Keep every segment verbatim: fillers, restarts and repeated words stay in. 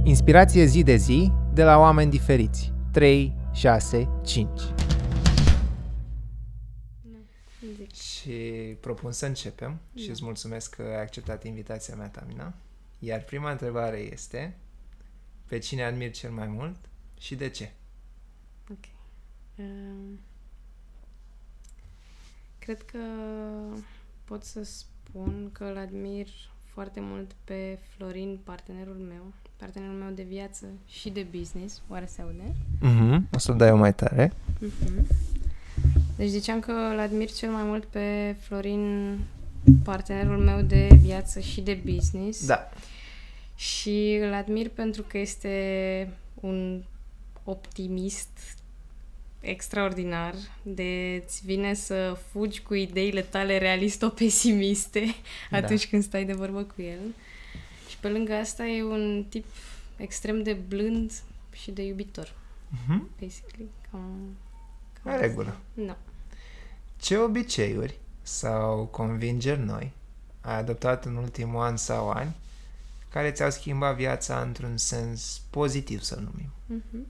Inspirație zi de zi de la oameni diferiți. trei, șase, cinci. Și propun să începem da. și îți mulțumesc că ai acceptat invitația mea, Tamina. Iar prima întrebare este: pe cine admiri cel mai mult și de ce? Ok. Um, cred că pot să spun că îl admir foarte mult pe Florin, partenerul meu, partenerul meu de viață și de business. Oare se aude? Mm-hmm. O să dai o mai tare. Mm-hmm. Deci ziceam că îl admir cel mai mult pe Florin, partenerul meu de viață și de business. Da. Și îl admir pentru că este un optimist extraordinar, de îți vine să fugi cu ideile tale realisto-pesimiste da. atunci când stai de vorbă cu el. Și pe lângă asta e un tip extrem de blând și de iubitor. Mm-hmm. Basically. Cam, cam în regulă. Da. Ce obiceiuri sau convingeri noi ai adoptat în ultimul an sau ani care ți-au schimbat viața într-un sens pozitiv, să-l numim? Mm-hmm.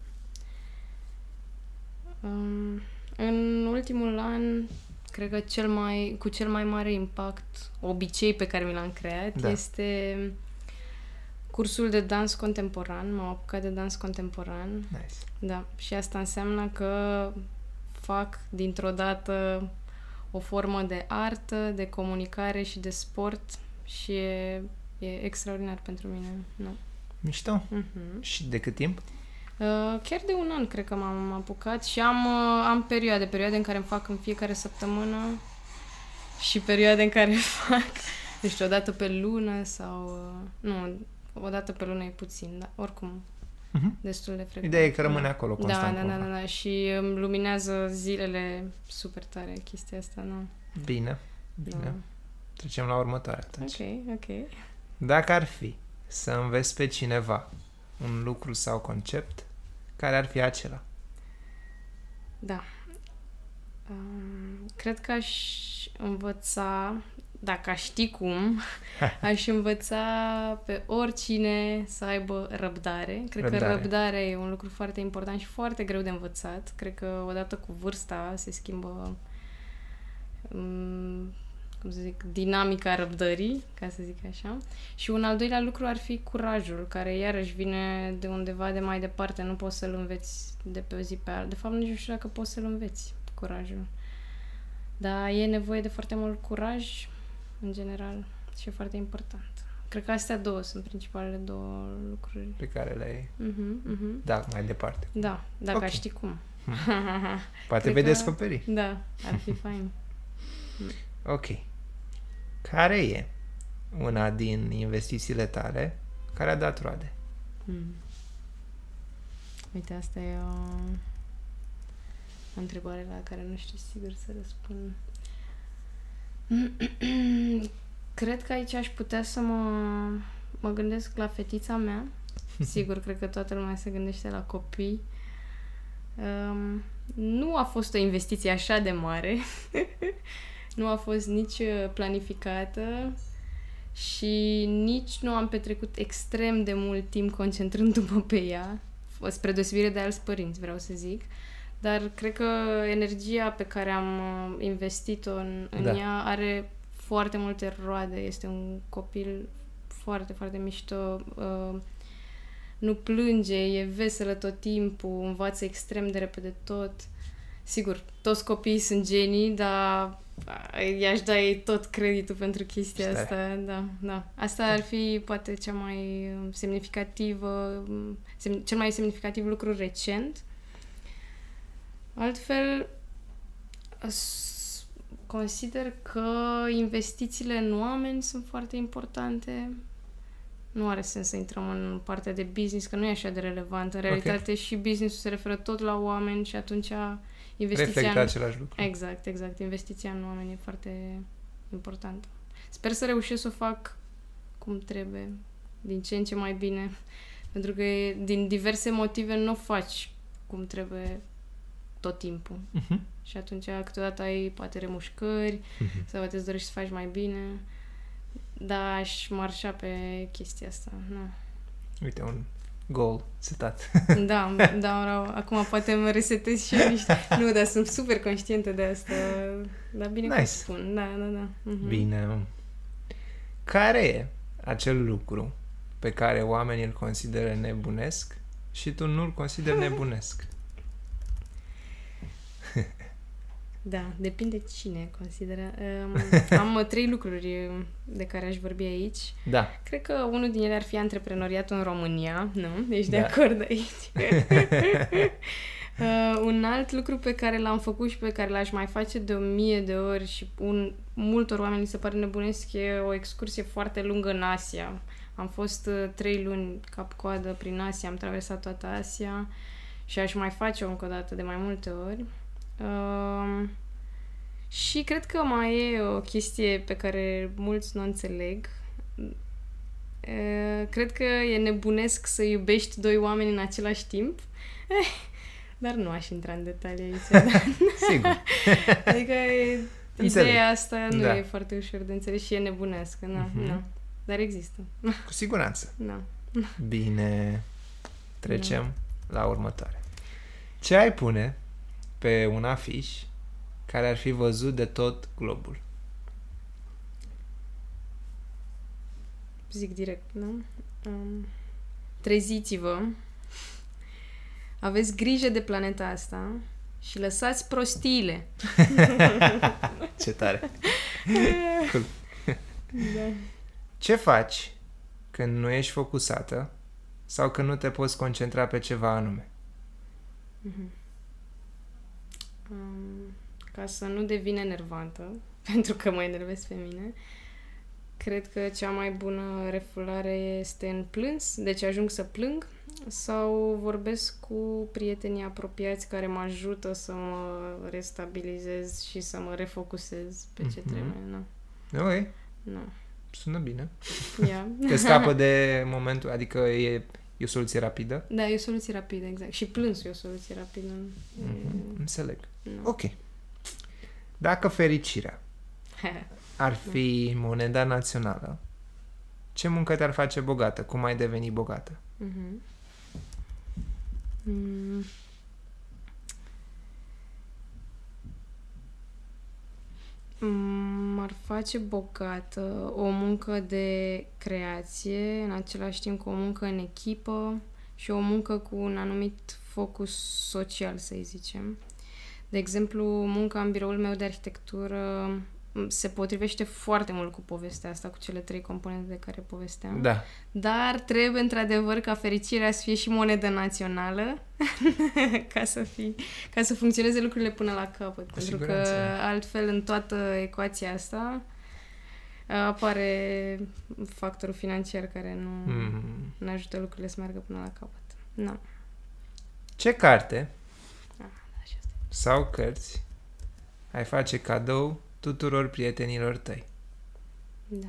Um, în ultimul an, cred că cel mai, cu cel mai mare impact, obicei pe care mi l-am creat, da. este cursul de dans contemporan. M-am apucat de dans contemporan. Nice. Da. Și asta înseamnă că fac dintr-o dată o formă de artă, de comunicare și de sport și e, e extraordinar pentru mine. No. Mișto. Mm-hmm. Și de cât timp? Uh, chiar de un an cred că m-am apucat și am, uh, am perioade, perioade în care îmi fac în fiecare săptămână și perioade în care fac, nu știu, o dată pe lună sau, uh, nu, o dată pe lună e puțin, dar oricum uh-huh. destul de frecvent. Ideea e că rămâne acolo constant. Da, da, da, da, da, și îmi luminează zilele super tare chestia asta, nu? Bine, bine. Da. Trecem la următoarea atunci. Ok, ok. Dacă ar fi să înveți pe cineva un lucru sau concept, care ar fi acela? Da. Um, cred că aș învăța, dacă aș ști cum, aș învăța pe oricine să aibă răbdare. Cred răbdare. că răbdarea e un lucru foarte important și foarte greu de învățat. Cred că odată cu vârsta se schimbă um, cum să zic, dinamica răbdării, ca să zic așa. Și un al doilea lucru ar fi curajul, care iarăși vine de undeva de mai departe, nu poți să-l înveți de pe o zi pe alta. De fapt, nici nu știu dacă poți să-l înveți, curajul. Dar e nevoie de foarte mult curaj, în general, și e foarte important. Cred că astea două sunt principalele două lucruri. Pe care le-ai... Uh-huh, uh-huh. Da, mai departe. Da, dacă okay. știi cum. Poate vei că... descoperi. Da, ar fi fain. Ok. Care e una din investițiile tale care a dat roade? Hmm. Uite, asta e o, o întrebare la care nu știu sigur să răspund. Cred că aici aș putea să mă, mă gândesc la fetița mea. Sigur, cred că toată lumea se gândește la copii. Um, nu a fost o investiție așa de mare. Nu a fost nici planificată și nici nu am petrecut extrem de mult timp concentrându-mă pe ea, spre deosebire de alți părinți, vreau să zic. Dar cred că energia pe care am investit-o în, în da. ea are foarte multe roade. Este un copil foarte, foarte mișto. Nu plânge, e veselă tot timpul, învață extrem de repede tot. Sigur, toți copiii sunt genii, dar i-aș da ei tot creditul pentru chestia Stai. asta. Da, da. Asta ar fi poate cea mai semnificativă, sem- cel mai semnificativ lucru recent. Altfel, consider că investițiile în oameni sunt foarte importante. Nu are sens să intrăm în partea de business, că nu e așa de relevant. În realitate okay. și business-ul se referă tot la oameni și atunci investiția reflectă în... același lucru. Exact, exact. Investiția în oameni e foarte importantă. Sper să reușesc să o fac cum trebuie, din ce în ce mai bine. Pentru că din diverse motive nu o faci cum trebuie tot timpul. Uh-huh. Și atunci câteodată ai poate remușcări uh-huh. sau poate îți dorești să faci mai bine. Dar aș marșa pe chestia asta. Nu. Uite, un Goal, setat. Da, da, acum poate mă resetez și eu niște... Nu, dar sunt super conștientă de asta. Dar bine Nice. că spun. Da, da, da. Uh-huh. Bine. Care e acel lucru pe care oamenii îl consideră nebunesc și tu nu îl consideri nebunesc? Da, depinde cine consideră. Um, am trei lucruri de care aș vorbi aici. Da. Cred că unul din ele ar fi antreprenoriatul în România, nu? Ești Da. de acord aici? uh, un alt lucru pe care l-am făcut și pe care l-aș mai face de o mie de ori și un, multor oameni li se pare nebunesc e o excursie foarte lungă în Asia. Am fost uh, trei luni cap-coadă prin Asia, am traversat toată Asia și aș mai face-o încă o dată de mai multe ori. Uh, și cred că mai e o chestie pe care mulți nu înțeleg. Uh, cred că e nebunesc să iubești doi oameni în același timp. Eh, dar nu aș intra în detalii aici. Sigur. Adică e, ideea asta nu Da. e foarte ușor de înțeles și e nebunească. Nu, Mhm. nu. Dar există. Cu siguranță. Nu. Bine. Trecem la următoare. Ce ai pune pe un afiș care ar fi văzut de tot globul? Zic direct, nu? Um, treziți-vă. Aveți grijă de planeta asta și lăsați prostiile. Ce tare. Cool. Da. Ce faci când nu ești focusată sau când nu te poți concentra pe ceva anume? Um, ca să nu devin enervantă, pentru că mă enervez pe mine, cred că cea mai bună refulare este în plâns, deci ajung să plâng sau vorbesc cu prietenii apropiați care mă ajută să mă restabilizez și să mă refocusez pe ce Mhm. trebuie. Nu. Ok, Nu. sună bine. Ia. Te scapă de momentul, adică e, e o soluție rapidă? Da, e o soluție rapidă, exact. Și plânsul e o soluție rapidă. Mhm, înțeleg. Nu. Ok. Dacă fericirea ar fi moneda națională, ce muncă te-ar face bogată? Cum ai deveni bogată? Mhm. Mm. M-ar face bogată o muncă de creație, în același timp cu o muncă în echipă și o muncă cu un anumit focus social, să zicem. De exemplu, munca în biroul meu de arhitectură se potrivește foarte mult cu povestea asta, cu cele trei componente de care povesteam. Da. Dar trebuie, într-adevăr, ca fericirea să fie și monedă națională ca să fie, ca să funcționeze lucrurile până la capăt. Cu Pentru siguranță. că altfel, în toată ecuația asta, apare factorul financiar care nu Mm. ne ajută lucrurile să meargă până la capăt. Nu. Ce carte Ah, așa este. sau cărți ai face cadou tuturor prietenilor tăi? Da.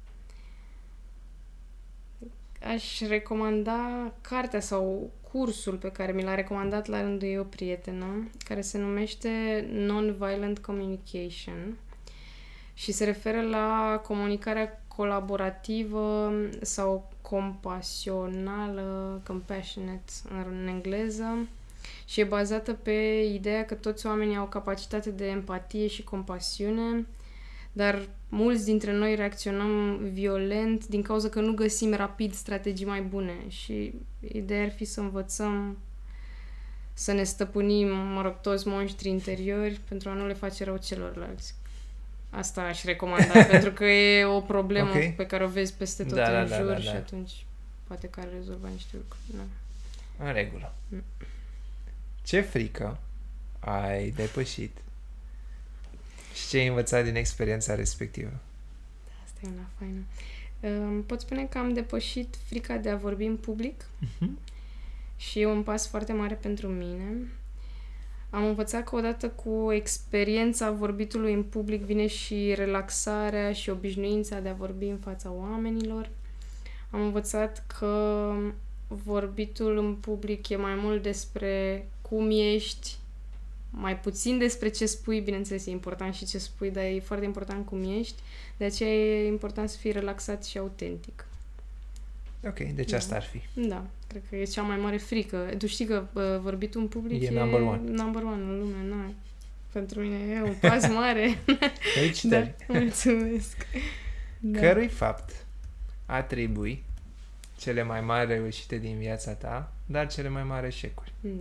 Aș recomanda cartea sau cursul pe care mi l-a recomandat la rândul ei o prietenă, care se numește Non-Violent Communication și se referă la comunicarea colaborativă sau compasională, compassionate în engleză, și e bazată pe ideea că toți oamenii au capacitate de empatie și compasiune, dar mulți dintre noi reacționăm violent din cauza că nu găsim rapid strategii mai bune și ideea ar fi să învățăm să ne stăpânim, mă rog, toți monștrii interiori pentru a nu le face rău celorlalți. Asta aș recomanda, pentru că e o problemă Ok. pe care o vezi peste tot Da, da, în da, jur da, și da. atunci poate că ar rezolva niște lucruri. Da. În regulă. Mm. Ce frică ai depășit și ce ai învățat din experiența respectivă? Asta e una faină. Uh, pot spune că am depășit frica de a vorbi în public Mhm. și e un pas foarte mare pentru mine. Am învățat că odată cu experiența vorbitului în public vine și relaxarea și obișnuința de a vorbi în fața oamenilor. Am învățat că vorbitul în public e mai mult despre cum ești, mai puțin despre ce spui, bineînțeles, e important și ce spui, dar e foarte important cum ești. De aceea e important să fii relaxat și autentic. Ok, deci Da. asta ar fi. Da, cred că e cea mai mare frică. Tu știi că uh, vorbitul în public E e number one. number one în lume, na. Pentru mine e un pas mare. Felicitări. Da, mulțumesc. Da. Cărui fapt atribui cele mai mari reușite din viața ta, dar cele mai mari eșecuri? Da.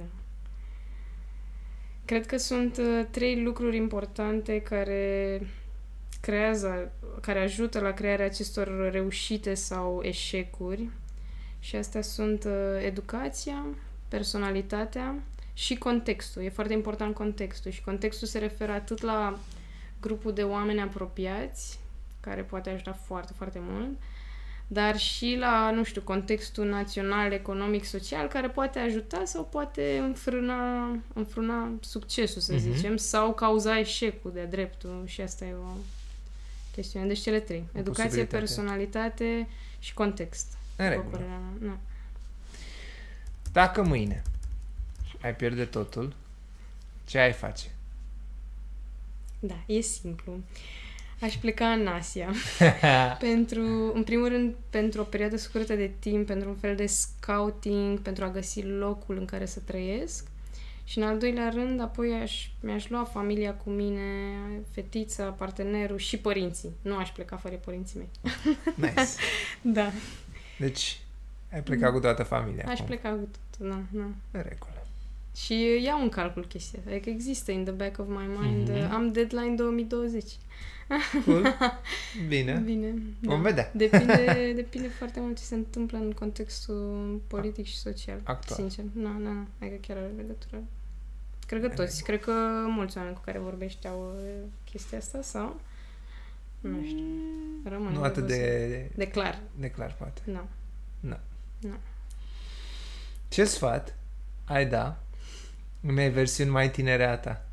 Cred că sunt uh, trei lucruri importante care creează, care ajută la crearea acestor reușite sau eșecuri. Și astea sunt uh, educația, personalitatea și contextul. E foarte important contextul. Și contextul se referă atât la grupul de oameni apropiați, care poate ajuta foarte, foarte mult, dar și la, nu știu, contextul național, economic, social, care poate ajuta sau poate înfrâna, înfrâna succesul, să Mhm. zicem, sau cauza eșecul de-a dreptul. Și asta e o chestiune. Deci cele trei. O Educație, posibilitate. personalitate și context. În După regulă. părerea mea. Da. Dacă mâine ai pierde totul, ce ai face? Da, e simplu. Aș pleca în Asia. pentru, în primul rând, pentru o perioadă scurtă de timp, pentru un fel de scouting, pentru a găsi locul în care să trăiesc. Și în al doilea rând, apoi aș, mi-aș lua familia cu mine, fetița, partenerul și părinții. Nu aș pleca fără părinții mei. Nice. Da. Deci, ai plecat cu toată familia Aș acum. pleca cu tot. Da, da. În regulă. Și iau în calcul chestia asta. Adică există in the back of my mind. Mhm. Am deadline două mii douăzeci. Cool. Bine. Bine. Vom vedea. Depinde, depinde foarte mult ce se întâmplă în contextul politic și social. Actual. Sincer. Nu, nu, nu. Adică chiar are legătură. Cred că În toți. Cred că mulți oameni cu care vorbești au uh, chestia asta sau... Nu știu. Rămâne Nu de atât văzut. de, De clar. de clar, poate. Nu. Nu. Nu. Ce sfat ai da unei versiuni mai tinere a ta?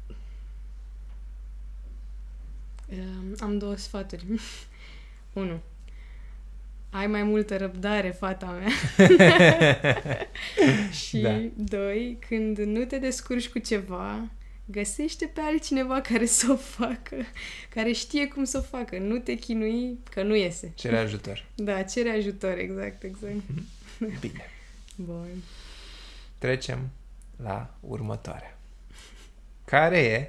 Um, am două sfaturi. Unu. Ai mai multă răbdare, fata mea. Și Da. doi, când nu te descurci cu ceva, găsește pe altcineva care să o facă, care știe cum să o facă. Nu te chinui, că nu iese. Cere ajutor. Da, cere ajutor, exact, exact. Bine. Bun. Trecem la următoarea. Care e...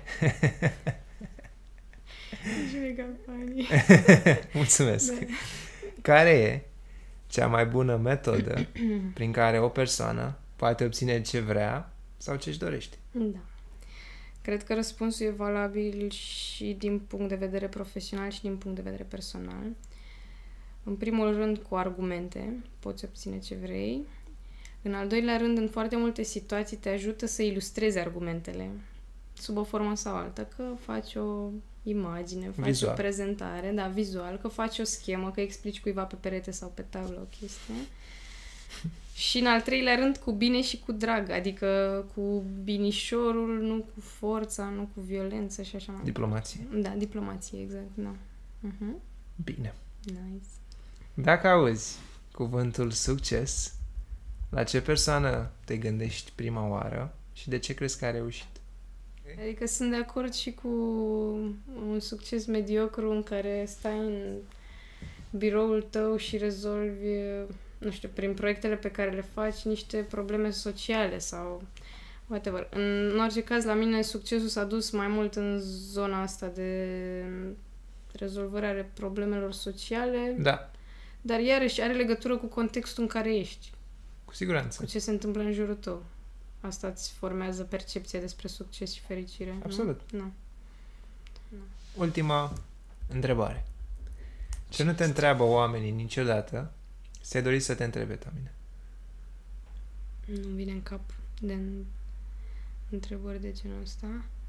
Ești mega funny. Mulțumesc. Da. Care e cea mai bună metodă prin care o persoană poate obține ce vrea sau ce își dorește? Da. Cred că răspunsul e valabil și din punct de vedere profesional și din punct de vedere personal. În primul rând, cu argumente poți obține ce vrei. În al doilea rând, în foarte multe situații te ajută să ilustrezi argumentele sub o formă sau altă, că faci o imagine, faci Vizual. o prezentare, da, vizual, că faci o schemă, că explici cuiva pe perete sau pe tablă o chestie. Și în al treilea rând, cu bine și cu drag, adică cu binișorul, nu cu forța, nu cu violență și așa mai departe. Diplomație. Da, diplomație, exact, da. Uh-huh. Bine. Nice. Dacă auzi cuvântul succes, la ce persoană te gândești prima oară și de ce crezi că a reușit? Adică sunt de acord și cu un succes mediocru în care stai în biroul tău și rezolvi, nu știu, prin proiectele pe care le faci, niște probleme sociale sau whatever. În orice caz, la mine succesul s-a dus mai mult în zona asta de rezolvarea problemelor sociale, Da, dar iarăși are legătură cu contextul în care ești, cu siguranță. cu ce se întâmplă în jurul tău. Asta îți formează percepția despre succes și fericire. Absolut. Nu? Nu. Ultima întrebare. Ce nu te întreabă oamenii niciodată, ți-ai dorit să te întrebe pe mine? Nu vine în cap de întrebări de genul ăsta.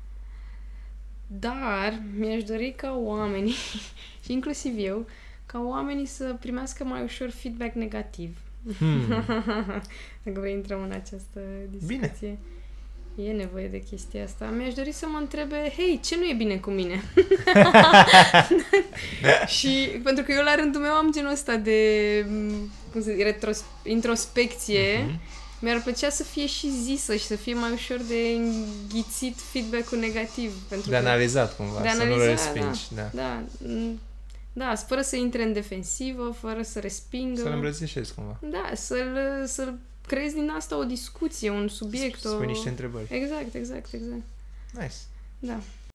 Dar mi-aș dori ca oamenii, și inclusiv eu, ca oamenii să primească mai ușor feedback negativ. Hmm. Dacă vrei intrăm în această discuție. Bine. E nevoie de chestia asta. Mi-aș dori să mă întrebe, hei, ce nu e bine cu mine? Și pentru că eu la rândul meu am genul ăsta de cum să zic, retros- introspecție. Mhm. Mi-ar plăcea să fie și zisă și să fie mai ușor de înghițit feedback-ul negativ. Pentru De că, analizat cumva, de să nu-l analizat, respingi. Da. da. m, Da, fără să intre în defensivă, fără să respingă. Să-l îmbrățișezi cumva. Da, să-l, să-l creezi din asta o discuție, un subiect. Spui o... niște întrebări. Exact, exact, exact. Nice. Da.